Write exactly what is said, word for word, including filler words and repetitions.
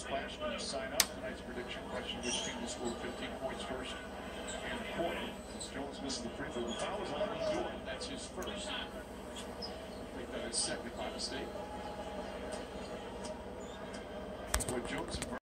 Splash can sign up. Tonight's prediction question: which team will score fifteen points first and fourth? Jones missing the free throw. The foul is on Jordan. That's his first. I think that is second by mistake. What Jones